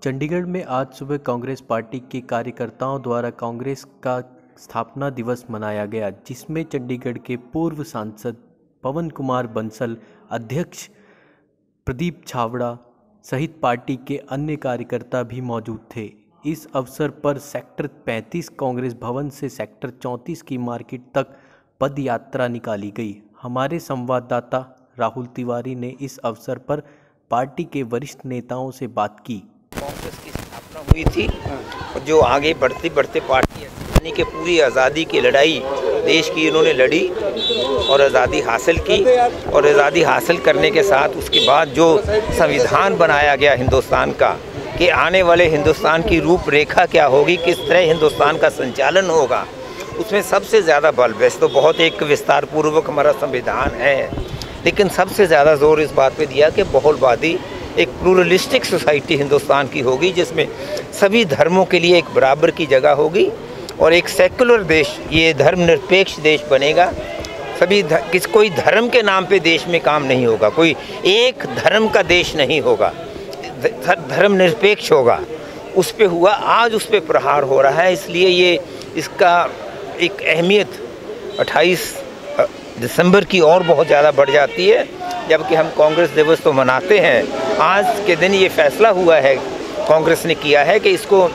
चंडीगढ़ में आज सुबह कांग्रेस पार्टी के कार्यकर्ताओं द्वारा कांग्रेस का स्थापना दिवस मनाया गया, जिसमें चंडीगढ़ के पूर्व सांसद पवन कुमार बंसल, अध्यक्ष प्रदीप छाबड़ा सहित पार्टी के अन्य कार्यकर्ता भी मौजूद थे। इस अवसर पर सेक्टर 35 कांग्रेस भवन से सेक्टर 34 की मार्केट तक पद यात्रा निकाली गई। हमारे संवाददाता राहुल तिवारी ने इस अवसर पर पार्टी के वरिष्ठ नेताओं से बात की। कांग्रेस की स्थापना हुई थी और जो आगे बढ़ते बढ़ते पार्टी यानी कि पूरी आज़ादी की लड़ाई देश की इन्होंने लड़ी और आज़ादी हासिल की। और आज़ादी हासिल करने के साथ उसके बाद जो संविधान बनाया गया हिंदुस्तान का, कि आने वाले हिंदुस्तान की रूपरेखा क्या होगी, किस तरह हिंदुस्तान का संचालन होगा, उसमें सबसे ज़्यादा बल, वैसे तो बहुत एक विस्तार पूर्वक हमारा संविधान है, लेकिन सबसे ज़्यादा जोर इस बात पे दिया कि बहुलवादी एक प्लूरलिस्टिक सोसाइटी हिंदुस्तान की होगी, जिसमें सभी धर्मों के लिए एक बराबर की जगह होगी और एक सेकुलर देश, ये धर्मनिरपेक्ष देश बनेगा। सभी कोई धर्म के नाम पे देश में काम नहीं होगा, कोई एक धर्म का देश नहीं होगा, धर्मनिरपेक्ष होगा। उस पे हुआ, आज उस पे प्रहार हो रहा है, इसलिए ये इसका एक अहमियत 28 दिसंबर की और बहुत ज़्यादा बढ़ जाती है, जबकि हम कांग्रेस दिवस तो मनाते हैं। आज के दिन ये फैसला हुआ है, कांग्रेस ने किया है कि इसको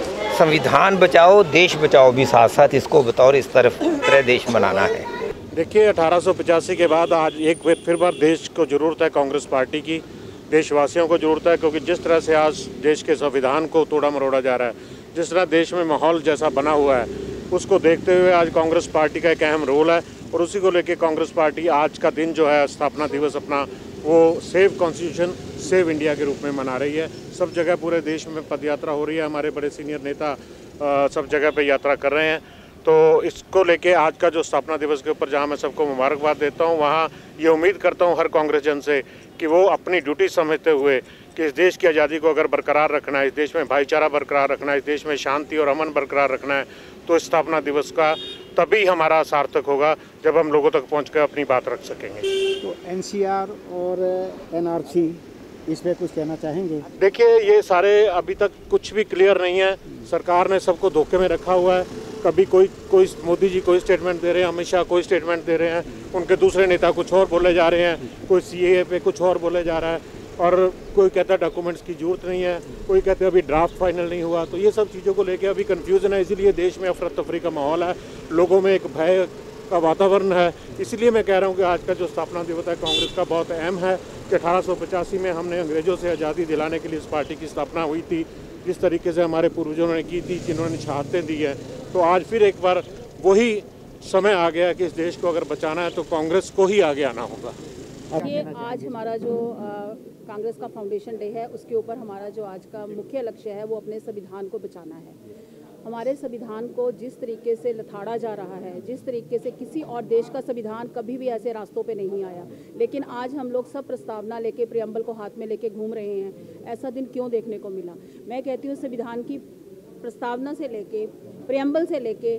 संविधान बचाओ देश बचाओ भी साथ साथ इसको बतौर इस तरह देश मनाना है। देखिए, 1885 के बाद आज एक फिर बार देश को ज़रूरत है, कांग्रेस पार्टी की, देशवासियों को ज़रूरत है, क्योंकि जिस तरह से आज देश के संविधान को तोड़ा मरोड़ा जा रहा है, जिस तरह देश में माहौल जैसा बना हुआ है, उसको देखते हुए आज कांग्रेस पार्टी का एक अहम रोल है। और उसी को लेकर कांग्रेस पार्टी आज का दिन जो है स्थापना दिवस अपना, वो सेव कॉन्स्टिट्यूशन सेव इंडिया के रूप में मना रही है। सब जगह पूरे देश में पद यात्रा हो रही है, हमारे बड़े सीनियर नेता सब जगह पे यात्रा कर रहे हैं। तो इसको लेके आज का जो स्थापना दिवस के ऊपर जहां मैं सबको मुबारकबाद देता हूं, वहां ये उम्मीद करता हूं हर कांग्रेस जन से कि वो अपनी ड्यूटी समझते हुए कि इस देश की आज़ादी को अगर बरकरार रखना है, इस देश में भाईचारा बरकरार रखना है, इस देश में शांति और अमन बरकरार रखना है, तो स्थापना दिवस का तभी हमारा सार्थक होगा जब हम लोगों तक पहुंचकर अपनी बात रख सकेंगे। तो एनसीआर और एनआरसी, इस पे कुछ कहना चाहेंगे? देखिए, ये सारे अभी तक कुछ भी क्लियर नहीं है। सरकार ने सबको धोखे में रखा हुआ है। कभी कोई मोदी जी कोई स्टेटमेंट दे रहे हैं, अमित शाह कोई स्टेटमेंट दे रहे हैं, उनके दूसरे नेता कुछ और बोले जा रहे हैं, कोई सीएए पे कुछ और बोले जा रहा है, और कोई कहता है डॉक्यूमेंट्स की जरूरत नहीं है, कोई कहते हैं अभी ड्राफ्ट फाइनल नहीं हुआ। तो ये सब चीज़ों को लेके अभी कंफ्यूजन है, इसीलिए देश में अफरा तफरी का माहौल है, लोगों में एक भय का वातावरण है। इसलिए मैं कह रहा हूँ कि आज का जो स्थापना दिवस है कांग्रेस का बहुत अहम है कि 1885 में हमने अंग्रेज़ों से आज़ादी दिलाने के लिए इस पार्टी की स्थापना हुई थी, जिस तरीके से हमारे पूर्वजों ने की थी, जिन्होंने शहादतें दी है। तो आज फिर एक बार वही समय आ गया कि इस देश को अगर बचाना है तो कांग्रेस को ही आगे आना होगा। ये आज हमारा जो कांग्रेस का फाउंडेशन डे है, उसके ऊपर हमारा जो आज का मुख्य लक्ष्य है वो अपने संविधान को बचाना है। हमारे संविधान को जिस तरीके से लथाड़ा जा रहा है, जिस तरीके से किसी और देश का संविधान कभी भी ऐसे रास्तों पे नहीं आया, लेकिन आज हम लोग सब प्रस्तावना लेके, प्रियम्बल को हाथ में लेके घूम रहे हैं। ऐसा दिन क्यों देखने को मिला? मैं कहती हूँ संविधान की प्रस्तावना से लेके, प्रियम्बल से लेके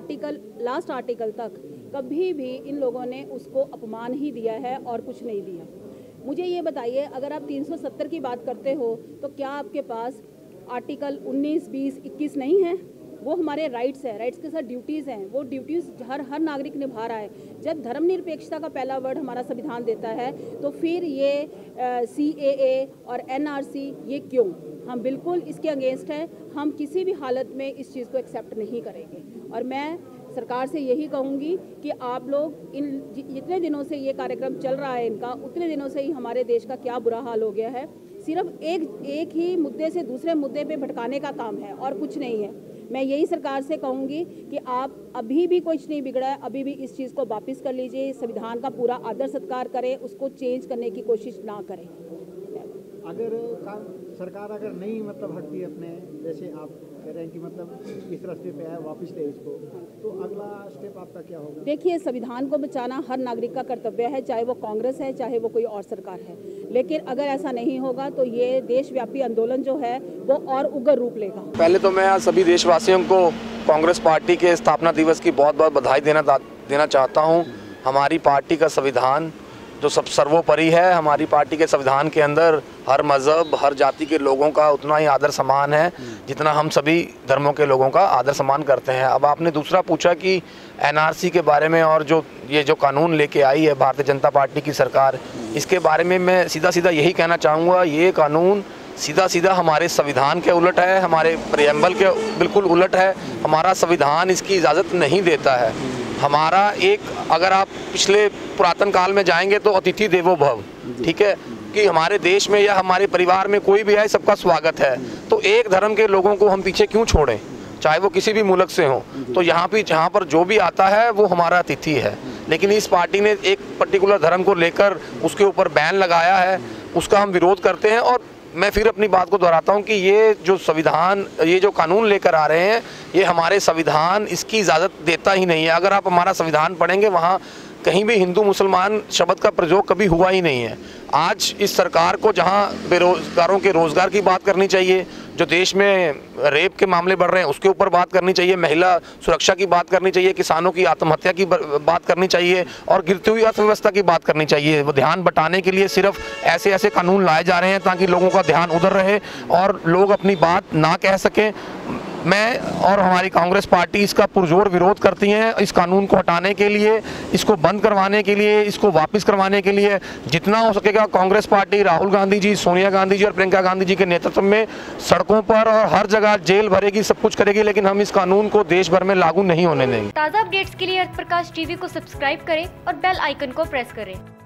लास्ट आर्टिकल तक कभी भी इन लोगों ने उसको अपमान ही दिया है और कुछ नहीं दिया। मुझे ये बताइए, अगर आप 370 की बात करते हो तो क्या आपके पास आर्टिकल 19, 20, 21 नहीं है? वो हमारे राइट्स है, राइट्स के साथ ड्यूटीज़ हैं, वो ड्यूटीज़ हर नागरिक निभा रहा है। जब धर्मनिरपेक्षता का पहला वर्ड हमारा संविधान देता है, तो फिर ये CAA और NRC ये क्यों? हम बिल्कुल इसके अगेंस्ट हैं। हम किसी भी हालत में इस चीज़ को एक्सेप्ट नहीं करेंगे। और मैं सरकार से यही कहूँगी कि आप लोग इन जितने दिनों से ये कार्यक्रम चल रहा है इनका, उतने दिनों से ही हमारे देश का क्या बुरा हाल हो गया है। सिर्फ एक ही मुद्दे से दूसरे मुद्दे पे भटकाने का काम है और कुछ नहीं है। मैं यही सरकार से कहूँगी कि आप अभी भी कुछ नहीं बिगड़ा है, अभी भी इस चीज़ को वापस कर लीजिए, संविधान का पूरा आदर सत्कार करें, उसको चेंज करने की कोशिश ना करें। अगर सरकार अगर नहीं हटती है अपने, जैसे आप कह रहे हैं कि इस रास्ते पे है, वापस ले इसको, तो अगला स्टेप आपका क्या होगा? देखिए, संविधान को बचाना हर नागरिक का कर्तव्य है, चाहे वो कांग्रेस है, चाहे वो कोई और सरकार है। लेकिन अगर ऐसा नहीं होगा तो ये देशव्यापी आंदोलन जो है वो और उग्र रूप लेगा। पहले तो मैं सभी देशवासियों को कांग्रेस पार्टी के स्थापना दिवस की बहुत बहुत बधाई देना चाहता हूँ। हमारी पार्टी का संविधान जो सब सर्वोपरि है। हमारी पार्टी के संविधान के अंदर हर मज़हब, हर जाति के लोगों का उतना ही आदर सम्मान है जितना हम सभी धर्मों के लोगों का आदर सम्मान करते हैं। अब आपने दूसरा पूछा कि एनआरसी के बारे में और ये जो कानून लेके आई है भारतीय जनता पार्टी की सरकार, इसके बारे में मैं सीधा सीधा यही कहना चाहूँगा, ये कानून सीधा सीधा हमारे संविधान के उलट है, हमारे प्रियम्बल के बिल्कुल उलट है। हमारा संविधान इसकी इजाज़त नहीं देता है। हमारा एक, अगर आप पिछले पुरातन काल में जाएंगे तो अतिथि देवो भव, ठीक है, कि हमारे देश में या हमारे परिवार में कोई भी आए सबका स्वागत है। तो एक धर्म के लोगों को हम पीछे क्यों छोड़ें, चाहे वो किसी भी मुल्क से हो। तो यहाँ पर जो भी आता है वो हमारा अतिथि है। लेकिन इस पार्टी ने एक पर्टिकुलर धर्म को लेकर उसके ऊपर बैन लगाया है, उसका हम विरोध करते हैं। और मैं फिर अपनी बात को दोहराता हूँ कि ये जो संविधान, ये जो कानून लेकर आ रहे हैं, ये हमारे संविधान इसकी इजाज़त देता ही नहीं है। अगर आप हमारा संविधान पढ़ेंगे, वहाँ कहीं भी हिंदू मुसलमान शब्द का प्रयोग कभी हुआ ही नहीं है। आज इस सरकार को जहाँ बेरोजगारों के रोज़गार की बात करनी चाहिए, जो देश में रेप के मामले बढ़ रहे हैं उसके ऊपर बात करनी चाहिए, महिला सुरक्षा की बात करनी चाहिए, किसानों की आत्महत्या की बात करनी चाहिए और गिरती हुई अर्थव्यवस्था की बात करनी चाहिए। वो ध्यान बटाने के लिए सिर्फ ऐसे ऐसे कानून लाए जा रहे हैं ताकि लोगों का ध्यान उधर रहे और लोग अपनी बात ना कह सकें। मैं और हमारी कांग्रेस पार्टी इसका पुरजोर विरोध करती हैं। इस कानून को हटाने के लिए, इसको बंद करवाने के लिए, इसको वापस करवाने के लिए जितना हो सकेगा कांग्रेस पार्टी राहुल गांधी जी, सोनिया गांधी जी और प्रियंका गांधी जी के नेतृत्व में सड़कों पर और हर जगह जेल भरेगी, सब कुछ करेगी, लेकिन हम इस कानून को देश भर में लागू नहीं होने देंगे। ताज़ा अपडेट्स के लिए अर्थ प्रकाश टीवी को सब्सक्राइब करें और बेल आइकन को प्रेस करें।